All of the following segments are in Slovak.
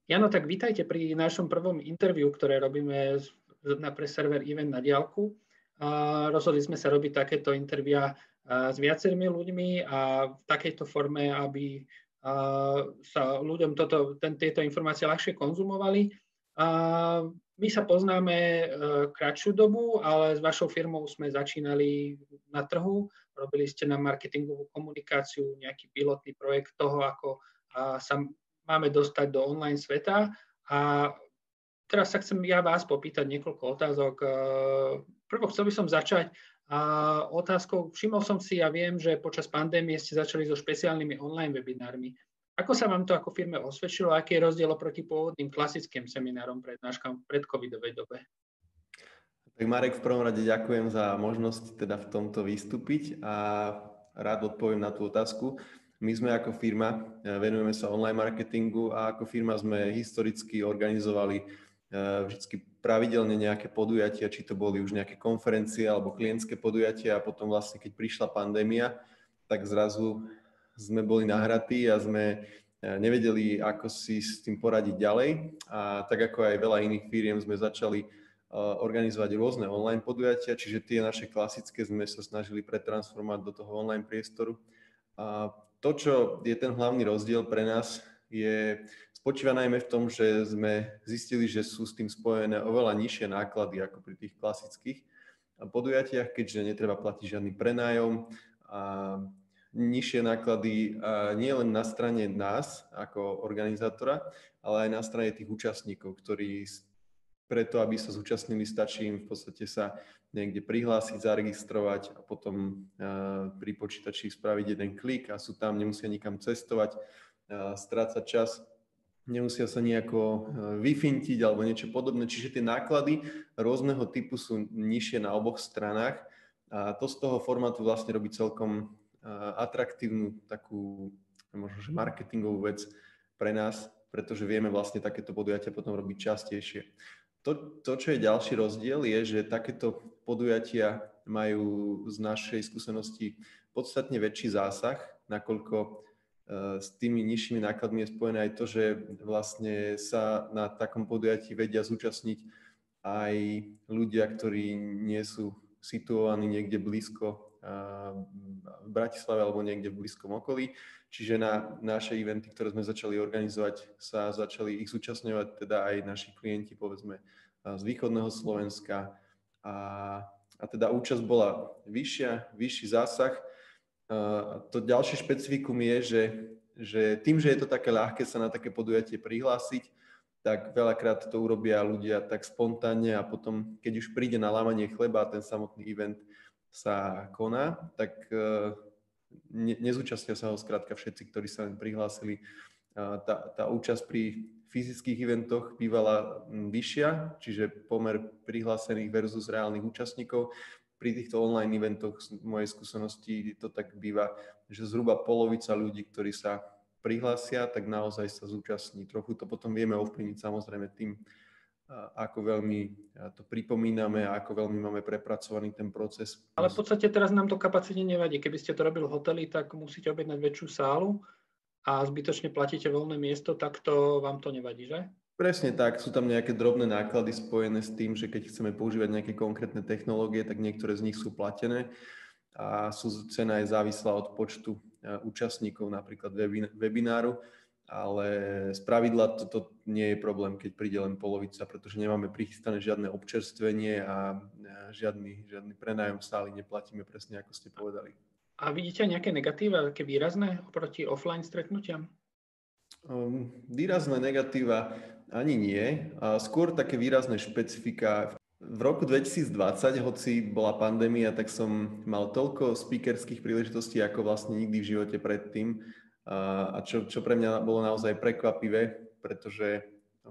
Jano, tak vítajte pri našom prvom interviu, ktoré robíme pre server Event na diaľku. Rozhodli sme sa robiť takéto intervia s viacerými ľuďmi a v takejto forme, aby sa ľuďom tieto informácie ľahšie konzumovali. My sa poznáme kratšiu dobu, ale s vašou firmou sme začínali na trhu. Robili ste na marketingovú komunikáciu, nejaký pilotný projekt toho, ako sa máme dostať do online sveta. A teraz sa chcem ja vás popýtať niekoľko otázok. Prvo chcel by som začať otázkou. Všimol som si, ja viem, že počas pandémie ste začali so špeciálnymi online webinármi. Ako sa vám to ako firme osvedčilo? Aký je rozdiel oproti pôvodným klasickým seminárom prednáškam v predcovidovej dobe? Tak Marek, v prvom rade ďakujem za možnosť teda v tomto vystúpiť a rád odpoviem na tú otázku. My sme ako firma, venujeme sa online marketingu a ako firma sme historicky organizovali vždy pravidelne nejaké podujatia, či to boli už nejaké konferencie alebo klientské podujatia a potom vlastne, keď prišla pandémia, tak zrazu sme boli nahratí a sme nevedeli, ako si s tým poradiť ďalej. A tak ako aj veľa iných firiem sme začali organizovať rôzne online podujatia, čiže tie naše klasické sme sa snažili pretransformovať do toho online priestoru. A to, čo je ten hlavný rozdiel pre nás, spočíva najmä v tom, že sme zistili, že sú s tým spojené oveľa nižšie náklady ako pri tých klasických podujatiach, keďže netreba platiť žiadny prenájom a nižšie náklady nie len na strane nás ako organizátora, ale aj na strane tých účastníkov, ktorí preto, aby sa zúčastnili, stačí im v podstate sa niekde prihlásiť, zaregistrovať a potom pri počítači spraviť jeden klik a sú tam, nemusia nikam cestovať, strácať čas, nemusia sa nejako vyfintiť alebo niečo podobné. Čiže tie náklady rôzneho typu sú nižšie na oboch stranách a to z toho formátu vlastne robí celkom atraktívnu takú možno že marketingovú vec pre nás, pretože vieme vlastne takéto podujatia potom robiť častejšie. To, čo je ďalší rozdiel, je, že takéto podujatia majú z našej skúsenosti podstatne väčší zásah, nakoľko s tými nižšími nákladmi je spojené aj to, že vlastne sa na takom podujatí vedia zúčastniť aj ľudia, ktorí nie sú situovaní niekde blízko v Bratislave alebo niekde v blízkom okolí. Čiže na naše eventy, ktoré sme začali organizovať, sa začali ich zúčastňovať teda aj naši klienti, povedzme, z východného Slovenska a teda účasť bola vyšší zásah. To ďalšie špecifikum je, že tým, že je to také ľahké sa na také podujatie prihlásiť, tak veľakrát to urobia ľudia tak spontánne a potom, keď už príde na lámanie chleba a ten samotný event sa koná, tak nezúčastnia sa ho skrátka všetci, ktorí sa len prihlásili. Tá účasť pri fyzických eventoch bývala vyššia, čiže pomer prihlásených versus reálnych účastníkov. Pri týchto online eventoch z mojej skúsenosti to tak býva, že zhruba polovica ľudí, ktorí sa prihlásia, tak naozaj sa zúčastní. Trochu to potom vieme ovplyvniť samozrejme tým, ako veľmi to pripomíname a ako veľmi máme prepracovaný ten proces. Ale v podstate teraz nám to kapacite nevadí. Keby ste to robili v hoteli, tak musíte objednať väčšiu sálu a zbytočne platíte voľné miesto, tak to vám to nevadí, že? Presne tak. Sú tam nejaké drobné náklady spojené s tým, že keď chceme používať nejaké konkrétne technológie, tak niektoré z nich sú platené a cena je závislá od počtu účastníkov, napríklad webináru. Ale spravidla toto nie je problém, keď príde len polovica, pretože nemáme prichystané žiadne občerstvenie a žiadny prenájom sály neplatíme, presne ako ste povedali. A vidíte nejaké negatíva, také výrazné oproti offline stretnutiam? Výrazné negatíva ani nie. Skôr také výrazné špecifika. V roku 2020, hoci bola pandémia, tak som mal toľko speakerských príležitostí, ako vlastne nikdy v živote predtým. A čo pre mňa bolo naozaj prekvapivé, pretože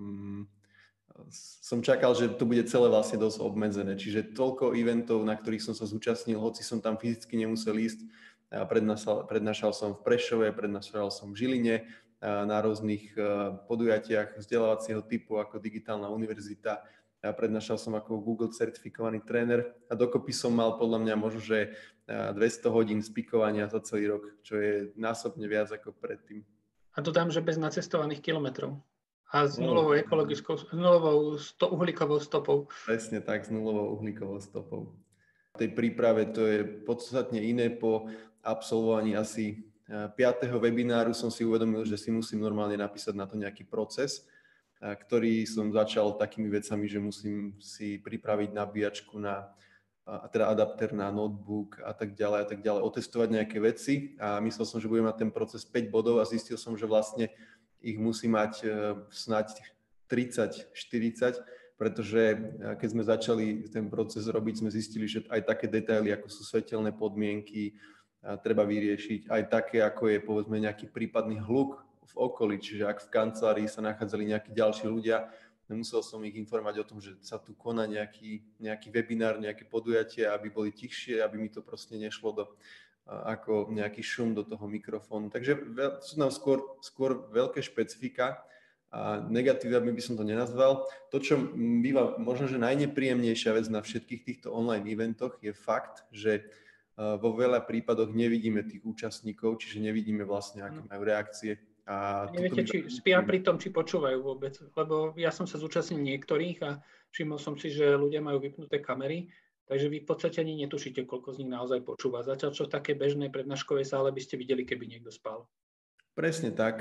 som čakal, že to bude celé vlastne dosť obmedzené. Čiže toľko eventov, na ktorých som sa zúčastnil, hoci som tam fyzicky nemusel ísť. Prednášal som v Prešove, prednášal som v Žiline, na rôznych podujatiach vzdelávacieho typu ako Digitálna univerzita. Prednášal som ako Google certifikovaný tréner a dokopy som mal podľa mňa možno, že 200 hodín spikovania za celý rok, čo je násobne viac ako predtým. A dodám, že bez nacestovaných kilometrov. A s nulovou ekologickou, uhlíkovou stopou. Presne tak, s nulovou uhlíkovou stopou. V tej príprave to je podstatne iné. Po absolvovaní asi 5. webináru som si uvedomil, že si musím normálne napísať na to nejaký proces, ktorý som začal takými vecami, že musím si pripraviť nabíjačku teda adapter na notebook a tak ďalej, otestovať nejaké veci a myslel som, že budem mať ten proces 5 bodov a zistil som, že vlastne ich musí mať snáď 30, 40, pretože keď sme začali ten proces robiť, sme zistili, že aj také detaily, ako sú svetelné podmienky, treba vyriešiť, aj také, ako je povedzme nejaký prípadný hluk v okolí, čiže ak v kancelárii sa nachádzali nejakí ďalší ľudia, nemusel som ich informovať o tom, že sa tu koná nejaký webinár, nejaké podujatie, aby boli tichšie, aby mi to proste nešlo ako nejaký šum do toho mikrofónu. Takže sú nám skôr veľké špecifika a negatívne by som to nenazval. To, čo býva možno, že najnepríjemnejšia vec na všetkých týchto online eventoch je fakt, že vo veľa prípadoch nevidíme tých účastníkov, čiže nevidíme vlastne, aké majú reakcie. A neviete, či spia pri tom, či počúvajú vôbec, lebo ja som sa zúčastnil niektorých a všimol som si, že ľudia majú vypnuté kamery, takže vy v podstate ani netušíte, koľko z nich naozaj počúva. Zatiaľ, čo v takej bežnej prednáškovej sále by ste videli, keby niekto spal. Presne tak.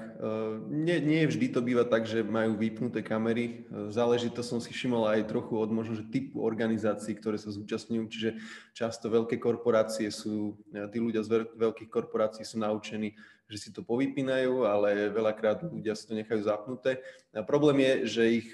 Nie vždy to býva tak, že majú vypnuté kamery. Záleží, to som si všimol aj trochu od možno, že typu organizácií, ktoré sa zúčastňujú. Čiže často veľké korporácie tí ľudia z veľkých korporácií sú naučení, že si to povypínajú, ale veľakrát ľudia si to nechajú zapnuté. A problém je, že ich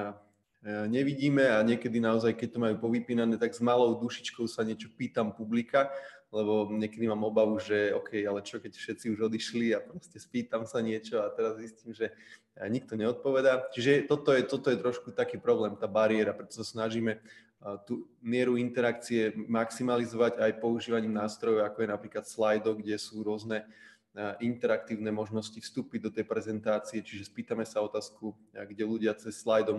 nevidíme a niekedy naozaj, keď to majú povypínané, tak s malou dušičkou sa niečo pýtam publika, lebo niekedy mám obavu, že OK, ale čo keď všetci už odišli a proste spýtam sa niečo a teraz zistím, že nikto neodpovedá. Čiže toto je trošku taký problém, tá bariéra, preto sa snažíme tú mieru interakcie maximalizovať aj používaním nástrojov, ako je napríklad Slido, kde sú rôzne interaktívne možnosti vstúpiť do tej prezentácie, čiže spýtame sa otázku, kde ľudia cez Slido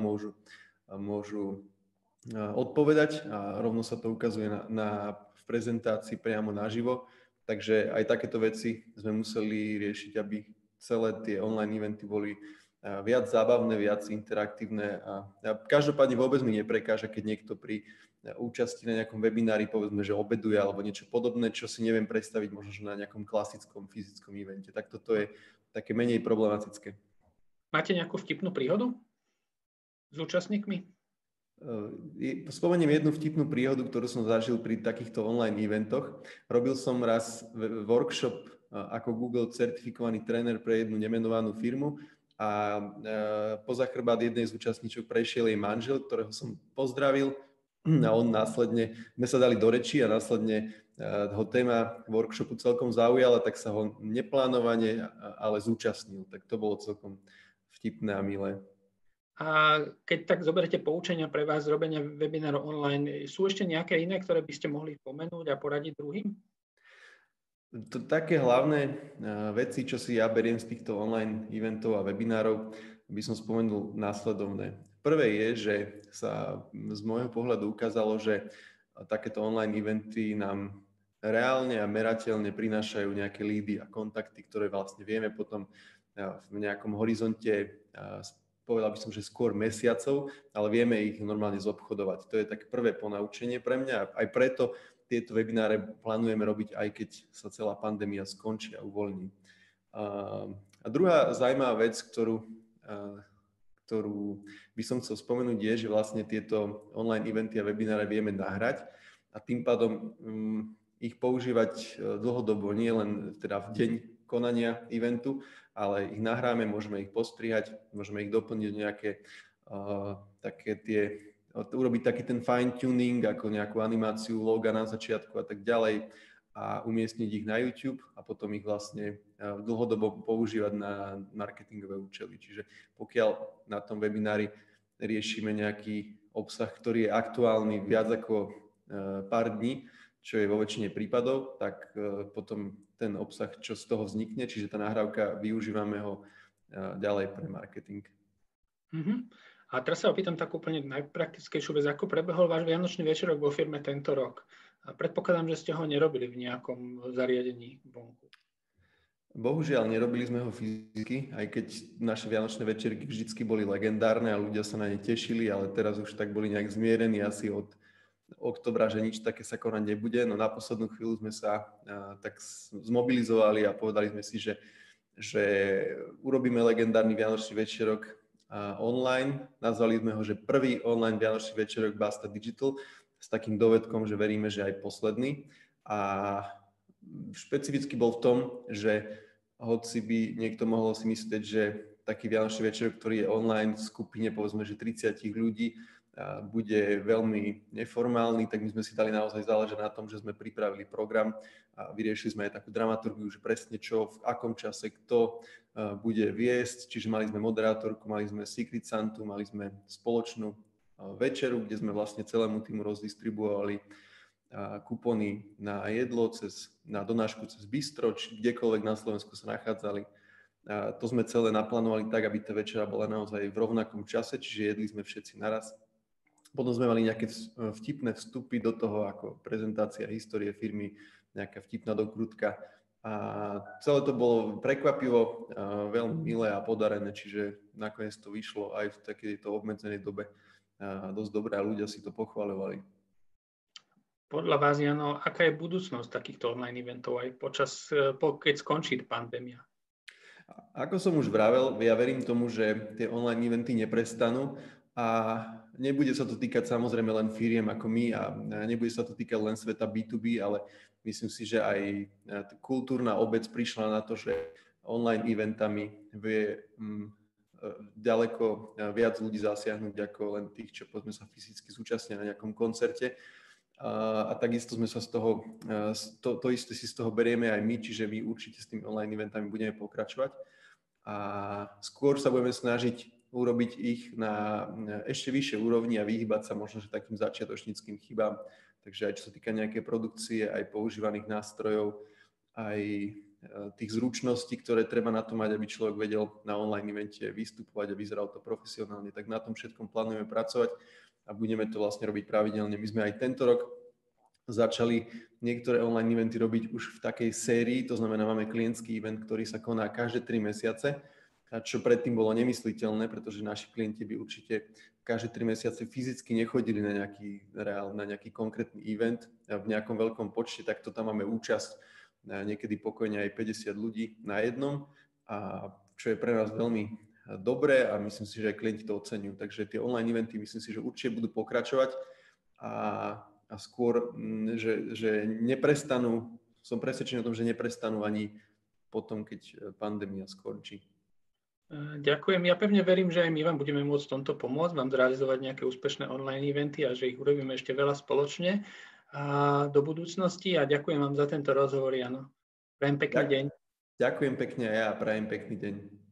môžu odpovedať a rovno sa to ukazuje v prezentácii priamo naživo. Takže aj takéto veci sme museli riešiť, aby celé tie online eventy boli viac zábavné, viac interaktívne a každopádne vôbec mi neprekáža, keď niekto pri účasti na nejakom webinári povedzme, že obeduje alebo niečo podobné, čo si neviem predstaviť možno že na nejakom klasickom fyzickom evente. Tak toto je také menej problematické. Máte nejakú vtipnú príhodu s účastníkmi? Spomeniem jednu vtipnú príhodu, ktorú som zažil pri takýchto online eventoch. Robil som raz workshop ako Google certifikovaný tréner pre jednu nemenovanú firmu a poza chrbát jednej z účastníčok prešiel jej manžel, ktorého som pozdravil a on následne, sme sa dali do reči a následne ho téma workshopu celkom zaujala, tak sa ho neplánovane, ale zúčastnil. Tak to bolo celkom vtipné a milé. A keď tak zoberete poučenia pre vás z robenia webinárov online, sú ešte nejaké iné, ktoré by ste mohli spomenúť a poradiť druhým? Také hlavné veci, čo si ja beriem z týchto online eventov a webinárov, by som spomenul následovné. Prvé je, že sa z môjho pohľadu ukázalo, že takéto online eventy nám reálne a merateľne prinášajú nejaké lídy a kontakty, ktoré vlastne vieme potom v nejakom horizonte, povedal by som, že skôr mesiacov, ale vieme ich normálne zobchodovať. To je také prvé ponaučenie pre mňa. Aj preto tieto webináre plánujeme robiť, aj keď sa celá pandémia skončí a uvoľní. A druhá zaujímavá vec, ktorú by som chcel spomenúť, je, že vlastne tieto online eventy a webináre vieme nahrať a tým pádom ich používať dlhodobo, nie len teda v deň konania eventu, ale ich nahráme, môžeme ich postrihať, môžeme ich doplniť nejaké urobiť taký ten fine tuning, ako nejakú animáciu, loga na začiatku a tak ďalej a umiestniť ich na YouTube a potom ich vlastne dlhodobo používať na marketingové účely. Čiže pokiaľ na tom webinári riešime nejaký obsah, ktorý je aktuálny viac ako pár dní, čo je vo väčšine prípadov, tak potom ten obsah, čo z toho vznikne, čiže tá nahrávka, využívame ho ďalej pre marketing. A teraz sa opýtam takú úplne najpraktickejšiu vec, ako prebehol váš vianočný večerok vo firme tento rok. A predpokladám, že ste ho nerobili v nejakom zariadení vonku. Bohužiaľ, nerobili sme ho fyzicky, aj keď naše vianočné večerky vždycky boli legendárne a ľudia sa na ne tešili, ale teraz už tak boli nejak zmierení asi od oktobra, že nič také sa konať nebude. No na poslednú chvíľu sme sa tak zmobilizovali a povedali sme si, že urobíme legendárny vianočný večerok online. Nazvali sme ho, že prvý online vianočný večerok Basta Digital s takým dovedkom, že veríme, že aj posledný. A špecificky bol v tom, že hoci by niekto mohol si myslieť, že taký vianočný večer, ktorý je online v skupine, povedzme, že 30 ľudí, bude veľmi neformálny, tak my sme si dali naozaj záležať na tom, že sme pripravili program a vyriešili sme aj takú dramaturgiu, že presne čo, v akom čase, kto bude viesť, čiže mali sme moderátorku, mali sme Secret Santu, mali sme spoločnú večeru, kde sme vlastne celému týmu rozdistribuovali kupóny na jedlo, na donášku cez bistro, či kdekoľvek na Slovensku sa nachádzali. To sme celé naplánovali tak, aby tá večera bola naozaj v rovnakom čase, čiže jedli sme všetci naraz. Potom sme mali nejaké vtipné vstupy do toho, ako prezentácia histórie firmy, nejaká vtipná dokrutka. A celé to bolo prekvapivo, veľmi milé a podarené, čiže nakoniec to vyšlo aj v takejto obmedzenej dobe dosť dobré a ľudia si to pochvaľovali. Podľa vás, Jano, aká je budúcnosť takýchto online eventov aj keď skončí pandémia? Ako som už vravel, ja verím tomu, že tie online eventy neprestanú a nebude sa to týkať samozrejme len firiem ako my a nebude sa to týkať len sveta B2B, ale myslím si, že aj kultúrna obec prišla na to, že online eventami vie ďaleko viac ľudí zasiahnuť ako len tých, čo povedzme sa fyzicky zúčastnia na nejakom koncerte. A takisto sme sa z toho, to isté si z toho berieme aj my, čiže my určite s tými online eventami budeme pokračovať. A skôr sa budeme snažiť urobiť ich na ešte vyššej úrovni a vyhýbať sa možno že takým začiatočníckym chybám. Takže aj čo sa týka nejakej produkcie, aj používaných nástrojov, aj tých zručností, ktoré treba na to mať, aby človek vedel na online evente vystupovať a vyzeral to profesionálne, tak na tom všetkom plánujeme pracovať a budeme to vlastne robiť pravidelne. My sme aj tento rok začali niektoré online eventy robiť už v takej sérii, to znamená, máme klientský event, ktorý sa koná každé 3 mesiace, čo predtým bolo nemysliteľné, pretože naši klienti by určite každé 3 mesiace fyzicky nechodili na nejaký konkrétny event v nejakom veľkom počte, tak to tam máme účasť niekedy pokojne aj 50 ľudí na jednom, a čo je pre nás veľmi dobré a myslím si, že aj klienti to oceňujú. Takže tie online eventy myslím si, že určite budú pokračovať a skôr, že neprestanú, som presvedčený o tom, že neprestanú ani potom, keď pandémia skončí. Ďakujem. Ja pevne verím, že aj my vám budeme môcť v tomto pomôcť, vám zrealizovať nejaké úspešné online eventy a že ich urobíme ešte veľa spoločne a do budúcnosti. A ďakujem vám za tento rozhovor, Jano. Prajem pekný deň. Ďakujem pekne a ja prajem pekný deň.